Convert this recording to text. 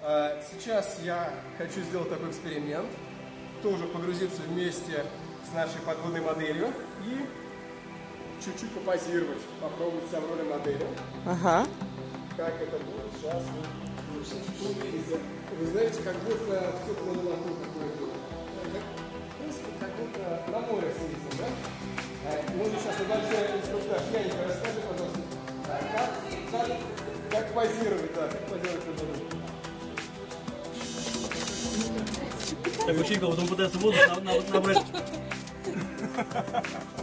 Сейчас я хочу сделать такой эксперимент. Тоже погрузиться вместе с нашей подводной моделью и чуть-чуть попозировать, попробовать себя в роли модели. Ага. Как это будет, сейчас вы увидите. Вы знаете, как будто все плавно какое-то. В принципе, как будто на море сидите, да? Нужно сейчас небольшой инструктаж. Яника, расскажи, пожалуйста, как позировать, да, как позировать на Так, ученька, потом пытается воздух набрать.